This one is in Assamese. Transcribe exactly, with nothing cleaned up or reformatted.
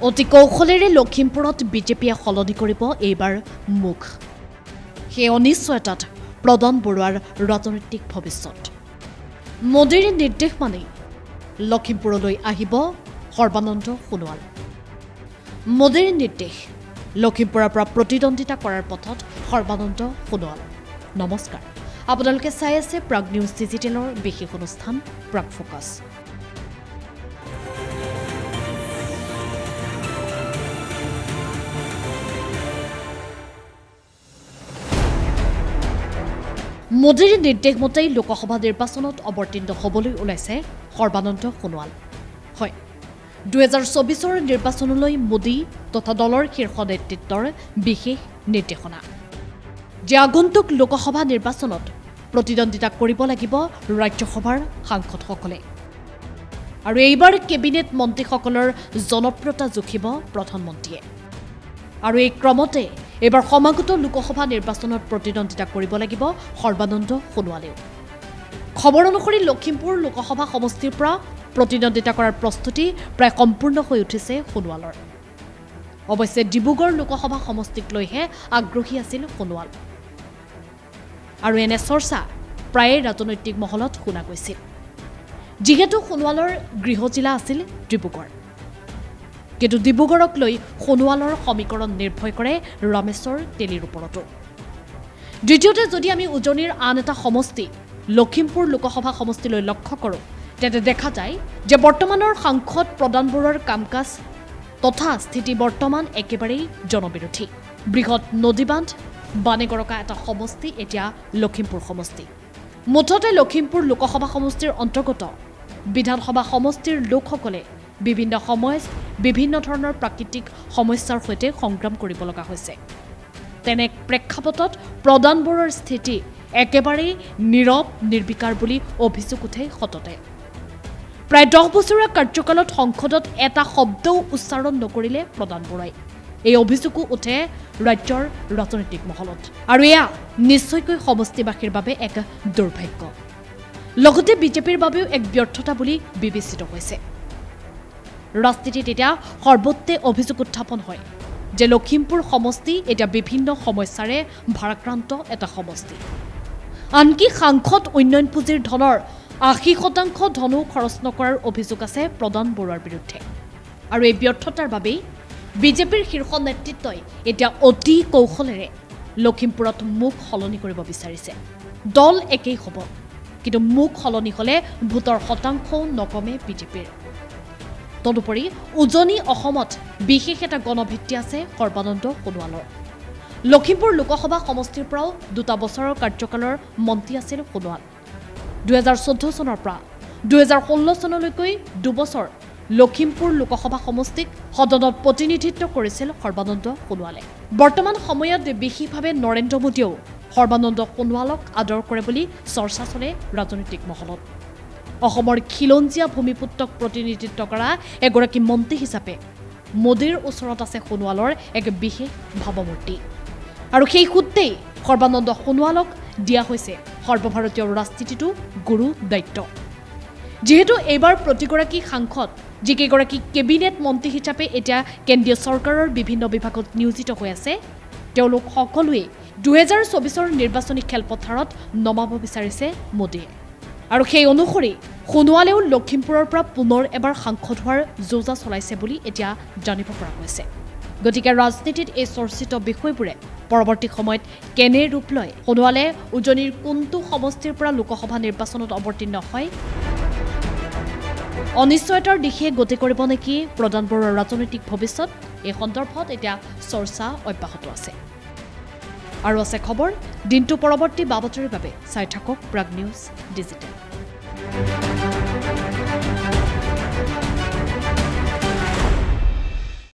অতি কৌশলেৰে লখিমপুৰত বিজেপিয়ে সলনি কৰিব এইবাৰ মুখ সেই অনিশ্চয়তাত প্ৰদান বৰুৱাৰ ৰাজনৈতিক ভৱিষ্যত মোদীৰ নিৰ্দেশ মানি লখিমপুৰলৈ আহিব সৰ্বানন্দ সোণোৱাল মোদীৰ নিৰ্দেশ লখিমপুৰৰ পৰা প্ৰতিদ্বন্দ্বিতা কৰাৰ পথত সৰ্বানন্দ সোণোৱাল নমস্কাৰ আপোনালোকে চাই আছে প্ৰাগ নিউজ ডিজিটেলৰ বিশেষ অনুষ্ঠান প্ৰাগ ফোকাছ মোদীৰ নিৰ্দেশ মতে লোকসভা নিৰ্বাচনত অৱতীৰ্ণ হ'বলৈ ওলাইছে সৰ্বানন্দ সোণোৱাল হয় দুই হাজাৰ চৌবিছৰ নিৰ্বাচনলৈ মোদী তথা দলৰ শীৰ্ষ নেতৃত্বৰ বিশেষ নিৰ্দেশনা যে আগন্তুক লোকসভা নিৰ্বাচনত প্ৰতিদ্বন্দ্বিতা কৰিব লাগিব ৰাজ্যসভাৰ সাংসদসকলে আৰু এইবাৰ কেবিনেট মন্ত্ৰীসকলৰ জনপ্ৰিয়তা জুখিব প্ৰধানমন্ত্ৰীয়ে আৰু এই ক্ৰমতে এবাৰ সমাগত লোকসভা নিৰ্বাচনত প্ৰতিদ্বন্দ্বিতা কৰিব লাগিব সৰ্বানন্দ সোণোৱালেও খবৰ অনুসৰি লখিমপুৰ লোকসভা সমষ্টিৰ পৰা প্ৰতিদ্বন্দ্বিতা কৰাৰ প্ৰস্তুতি প্ৰায় সম্পূৰ্ণ হৈ উঠিছে সোণোৱালৰ অৱশ্যে ডিব্ৰুগড় লোকসভা সমষ্টিক লৈহে আগ্ৰহী আছিল সোণোৱাল আৰু এনে চৰ্চা প্ৰায়ে ৰাজনৈতিক মহলত শুনা গৈছিল যিহেতু সোণোৱালৰ গৃহ জিলা আছিল ডিব্ৰুগড় কিন্তু ডিব্ৰুগড়ক লৈ সোণোৱালৰ সমীকৰণ নিৰ্ভয় কৰে ৰামেশ্বৰ তেলিৰ ওপৰতো দ্বিতীয়তে যদি আমি উজনিৰ আন এটা সমষ্টি লখিমপুৰ লোকসভা সমষ্টিলৈ লক্ষ্য কৰোঁ তেন্তে দেখা যায় যে বৰ্তমানৰ সাংসদ প্ৰদান বৰুৱাৰ কামকাজ তথা স্থিতি বৰ্তমান একেবাৰেই জনবিৰোধী বৃহৎ নদীবান্ধ বানেগৰকা এটা সমষ্টি এতিয়া লখিমপুৰ সমষ্টি মুঠতে লখিমপুৰ লোকসভা সমষ্টিৰ অন্তৰ্গত বিধানসভা সমষ্টিৰ লোকসকলে বিভিন্ন সময়ত বিভিন্ন ধৰণৰ প্ৰাকৃতিক সমস্যাৰ সৈতে সংগ্ৰাম কৰিব লগা হৈছে তেনে প্ৰেক্ষাপটত প্ৰদান বৰুৱাৰ স্থিতি একেবাৰেই নীৰৱ নিৰ্বিকাৰ বুলি অভিযোগ উঠে সততে প্ৰায় দহ বছৰীয়া কাৰ্যকালত সংসদত এটা শব্দও উচ্চাৰণ নকৰিলে প্ৰদান বৰুৱাই এই অভিযোগো উঠে ৰাজ্যৰ ৰাজনৈতিক মহলত আৰু এয়া নিশ্চয়কৈ সমষ্টিবাসীৰ বাবে এক দুৰ্ভাগ্য লগতে বিজেপিৰ বাবেও এক ব্যৰ্থতা বুলি বিবেচিত হৈছে ৰাজনীতিত এতিয়া সৰ্বত্ৰে অভিযোগ উত্থাপন হয় যে লখিমপুৰ সমষ্টি এতিয়া বিভিন্ন সমস্যাৰে ভাৰাক্ৰান্ত এটা সমষ্টি আনকি সাংসদ উন্নয়ন পুঁজিৰ ধনৰ আশী শতাংশ ধনো খৰচ নকৰাৰ অভিযোগ আছে প্ৰদান বৰুৱাৰ বিৰুদ্ধে আৰু এই ব্যৰ্থতাৰ বাবেই বিজেপিৰ শীৰ্ষ নেতৃত্বই এতিয়া অতি কৌশলেৰে লখিমপুৰত মুখ সলনি কৰিব বিচাৰিছে দল একেই হ'ব কিন্তু মুখ সলনি হ'লে ভোটৰ শতাংশও নকমে বিজেপিৰ তদুপৰি উজনি অসমত বিশেষ এটা গণভিত্তি আছে সৰ্বানন্দ সোণোৱালৰ লখিমপুৰ লোকসভা সমষ্টিৰ পৰাও দুটা বছৰৰ কাৰ্যকালৰ মন্ত্ৰী আছিল সোণোৱাল দুই হাজাৰ চৈধ্য চনৰ পৰা দুই হাজাৰ ষোল্ল চনলৈকৈ দুবছৰ লখিমপুৰ লোকসভা সমষ্টিক সদনত প্ৰতিনিধিত্ব কৰিছিল সৰ্বানন্দ সোণোৱালে বৰ্তমান সময়ত বিশেষভাৱে নৰেন্দ্ৰ মোদীয়েও সৰ্বানন্দ সোণোৱালক আদৰ কৰে বুলি চৰ্চা চলে ৰাজনৈতিক মহলত অসমৰ খিলঞ্জীয়া ভূমিপুত্ৰক প্ৰতিনিধিত্ব কৰা এগৰাকী মন্ত্ৰী হিচাপে মোদীৰ ওচৰত আছে সোণোৱালৰ এক বিশেষ ভাৱমূৰ্তি আৰু সেই সূত্ৰেই সৰ্বানন্দ সোণোৱালক দিয়া হৈছে সৰ্বভাৰতীয় ৰাজনীতিটো গুৰু দায়িত্ব যিহেতু এইবাৰ প্ৰতিগৰাকী সাংসদ যিকেইগৰাকী কেবিনেট মন্ত্ৰী হিচাপে এতিয়া কেন্দ্ৰীয় চৰকাৰৰ বিভিন্ন বিভাগত নিয়োজিত হৈ আছে তেওঁলোক সকলোৱে দুহেজাৰ চৌবিছৰ নিৰ্বাচনী খেলপথাৰত নমাব বিচাৰিছে মোদীয়ে আৰু সেই অনুসৰি সোণোৱালেও লখিমপুৰৰ পৰা পুনৰ এবাৰ সাংসদ হোৱাৰ যোজা চলাইছে বুলি এতিয়া জানিব পৰা গৈছে গতিকে ৰাজনীতিত এই চৰ্চিত বিষয়বোৰে পৰৱৰ্তী সময়ত কেনে ৰূপ লয় সোণোৱালে উজনিৰ কোনটো সমষ্টিৰ পৰা লোকসভা নিৰ্বাচনত অৱতীৰ্ণ হয় অনিশ্চয়তাৰ দিশে গতি কৰিব নেকি প্ৰদান বৰুৱাৰ ৰাজনৈতিক ভৱিষ্যত এই সন্দৰ্ভত এতিয়া চৰ্চা অব্যাহত আছে আৰু আছে খবৰ দিনটো পৰৱৰ্তী বাবতৰিৰ বাবে চাই থাকক প্ৰাগ নিউজ ডিজিটেল